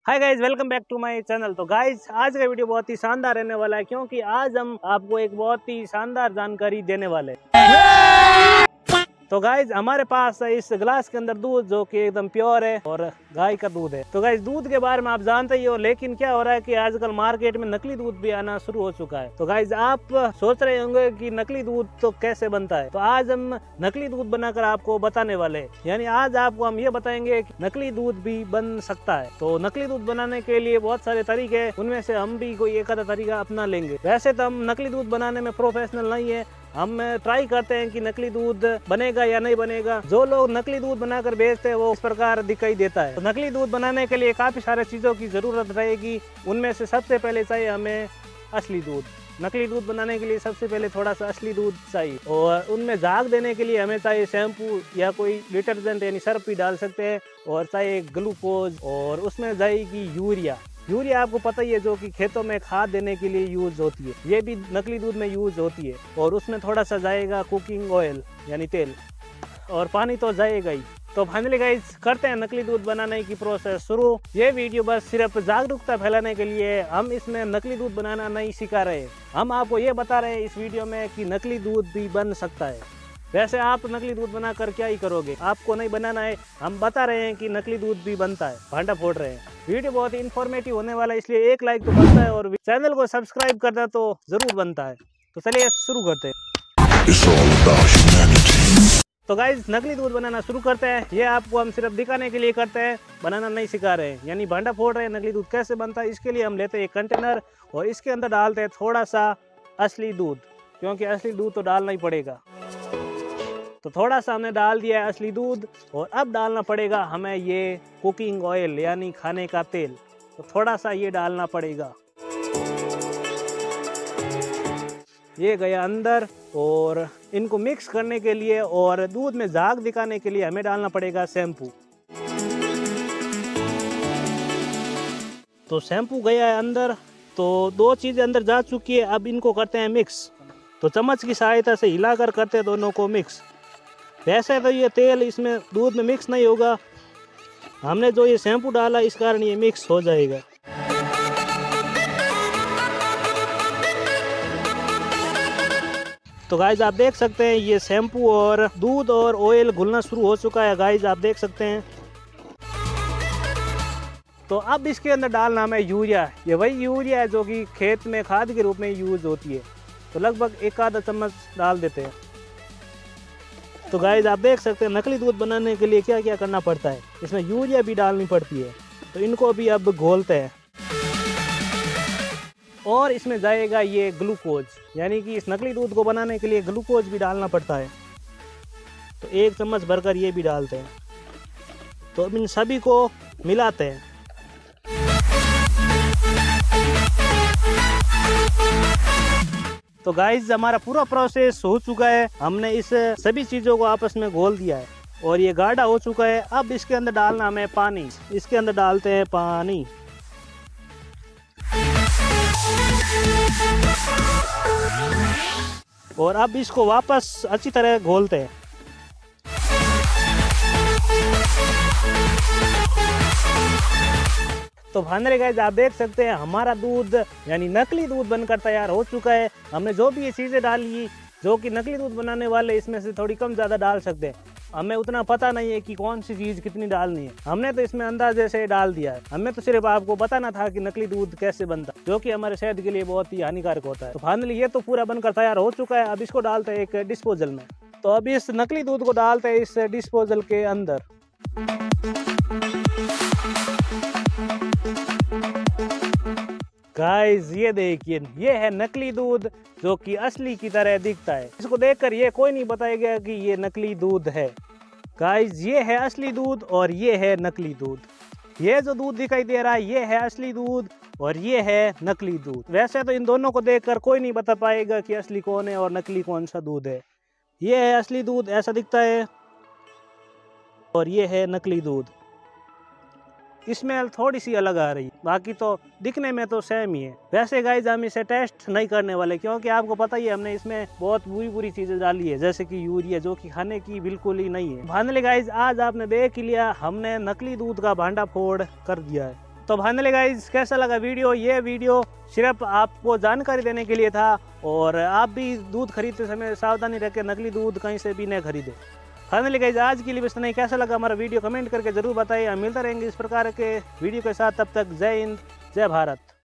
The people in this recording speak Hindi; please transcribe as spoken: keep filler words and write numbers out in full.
Hi guys, welcome back to my channel. तो गाइज आज का वीडियो बहुत ही शानदार रहने वाला है, क्योंकि आज हम आपको एक बहुत ही शानदार जानकारी देने वाले हैं। तो गाइज हमारे पास है इस ग्लास के अंदर दूध, जो कि एकदम प्योर है और गाय का दूध है। तो गाइज दूध के बारे में आप जानते ही हो, लेकिन क्या हो रहा है कि आजकल मार्केट में नकली दूध भी आना शुरू हो चुका है। तो गाइज आप सोच रहे होंगे कि नकली दूध तो कैसे बनता है, तो आज हम नकली दूध बनाकर आपको बताने वाले हैं। यानी आज आपको हम ये बताएंगे कि नकली दूध भी बन सकता है। तो नकली दूध बनाने के लिए बहुत सारे तरीके हैं, उनमें से हम भी कोई एक आधा तरीका अपना लेंगे। वैसे तो हम नकली दूध बनाने में प्रोफेशनल नहीं है, हम ट्राई करते हैं कि नकली दूध बनेगा या नहीं बनेगा। जो लोग नकली दूध बनाकर बेचते हैं वो इस प्रकार दिखाई देता है। तो नकली दूध बनाने के लिए काफी सारे चीजों की जरूरत रहेगी। उनमें से सबसे पहले चाहिए हमें असली दूध। नकली दूध बनाने के लिए सबसे पहले थोड़ा सा असली दूध चाहिए, और उनमें झाग देने के लिए हमें चाहिए शैम्पू या कोई डिटर्जेंट यानी सर्फ भी डाल सकते हैं, और चाहिए ग्लूकोज, और उसमें जाएगी यूरिया। यूरिया आपको पता ही है, जो कि खेतों में खाद देने के लिए यूज होती है, ये भी नकली दूध में यूज होती है। और उसमें थोड़ा सा जाएगा कुकिंग ऑयल यानी तेल, और पानी तो जाएगा ही। तो फाइनली गाइस करते हैं नकली दूध बनाने की प्रोसेस शुरू। ये वीडियो बस सिर्फ जागरूकता फैलाने के लिए, हम इसमें नकली दूध बनाना नहीं सिखा रहे। हम आपको ये बता रहे हैं इस वीडियो में कि नकली दूध भी बन सकता है। वैसे आप नकली दूध बनाकर क्या ही करोगे, आपको नहीं बनाना है। हम बता रहे हैं कि नकली दूध भी बनता है, भांडा फोड़ रहे हैं। वीडियो बहुत ही इन्फॉर्मेटिव होने वाला है, इसलिए एक लाइक तो बनता है, और चैनल को सब्सक्राइब करना तो जरूर बनता है। तो चलिए शुरू करते हैं। तो गाइज नकली दूध बनाना शुरू करते हैं। ये आपको हम सिर्फ दिखाने के लिए करते हैं, बनाना नहीं सिखा रहे हैं। यानी भांडा फोड़ रहे हैं नकली दूध कैसे बनता है। इसके लिए हम लेते हैं एक कंटेनर, और इसके अंदर डालते हैं थोड़ा सा असली दूध, क्योंकि असली दूध तो डालना ही पड़ेगा। तो थोड़ा सा हमने डाल दिया है असली दूध, और अब डालना पड़ेगा हमें ये कुकिंग ऑयल यानी खाने का तेल। तो थोड़ा सा ये डालना पड़ेगा, ये गया अंदर। और इनको मिक्स करने के लिए और दूध में झाग दिखाने के लिए हमें डालना पड़ेगा शैम्पू। तो शैम्पू गया है अंदर, तो दो चीज़ें अंदर जा चुकी है। अब इनको करते हैं मिक्स। तो चम्मच की सहायता से हिलाकर करते हैं दोनों को मिक्स। वैसे तो ये तेल इसमें दूध में मिक्स नहीं होगा, हमने जो ये शैम्पू डाला इस कारण ये मिक्स हो जाएगा। तो गाइज आप देख सकते हैं ये शैम्पू और दूध और ऑयल घुलना शुरू हो चुका है। गाइज आप देख सकते हैं। तो अब इसके अंदर डालना हमें यूरिया। ये वही यूरिया है जो कि खेत में खाद के रूप में यूज होती है। तो लगभग एक आधा चम्मच डाल देते हैं। तो गाइज आप देख सकते हैं नकली दूध बनाने के लिए क्या क्या करना पड़ता है। इसमें यूरिया भी डालनी पड़ती है। तो इनको भी अब घोलते हैं, और इसमें जाएगा ये ग्लूकोज, यानी कि इस नकली दूध को बनाने के लिए ग्लूकोज भी डालना पड़ता है। तो एक चम्मच भरकर ये भी डालते हैं। तो अब इन सभी को मिलाते हैं। तो गाइज हमारा पूरा प्रोसेस हो चुका है। हमने इस सभी चीज़ों को आपस में घोल दिया है, और ये गाढ़ा हो चुका है। अब इसके अंदर डालना हमें पानी। इसके अंदर डालते हैं पानी। और अब इसको वापस अच्छी तरह घोलते हैं। तो फाइनली गाइस आप देख सकते हैं हमारा दूध यानी नकली दूध बनकर तैयार हो चुका है। हमने जो भी ये चीज़ें डाली, जो कि नकली दूध बनाने वाले इसमें से थोड़ी कम ज़्यादा डाल सकते हैं। हमें उतना पता नहीं है कि कौन सी चीज़ कितनी डालनी है। हमने तो इसमें अंदाजे से डाल दिया है। हमें तो सिर्फ आपको बताना था कि नकली दूध कैसे बनता है, जो कि हमारे सेहत के लिए बहुत ही हानिकारक होता है। तो फाइनली ये तो पूरा बनकर तैयार हो चुका है। अब इसको डालते हैं एक डिस्पोजल में। तो अब इस नकली दूध को डालते हैं इस डिस्पोजल के अंदर। गाइस ये देखिए, ये है नकली दूध, जो कि असली की तरह दिखता है। इसको देखकर ये कोई नहीं बताएगा कि ये नकली दूध है। गाइस ये है असली दूध, और ये है नकली दूध। ये जो दूध दिखाई दे रहा है ये है असली दूध, और ये है नकली दूध। वैसे तो इन दोनों को देखकर कोई नहीं बता पाएगा कि असली कौन है और नकली कौन सा दूध है। ये है असली दूध, ऐसा दिखता है, और ये है नकली दूध। स्मेल थोड़ी सी अलग आ रही है, बाकी तो दिखने में तो सेम ही है। वैसे गाइज हम इसे टेस्ट नहीं करने वाले, क्योंकि आपको पता ही है हमने इसमें बहुत बुरी बुरी चीजें डाली है, जैसे कि यूरिया, जो कि खाने की बिल्कुल ही नहीं है। फाइनली गाइज आज आपने देख लिया, हमने नकली दूध का भांडा फोड़ कर दिया है। तो फाइनली गाइज कैसा लगा वीडियो? ये वीडियो सिर्फ आपको जानकारी देने के लिए था, और आप भी दूध खरीदते समय सावधानी रखें, नकली दूध कहीं से भी न खरीदें। फाइनली गाइज आज के लिए बस नहीं, कैसा लगा हमारा वीडियो कमेंट करके जरूर बताइए। हम मिलते रहेंगे इस प्रकार के वीडियो के साथ, तब तक जय हिंद जय भारत।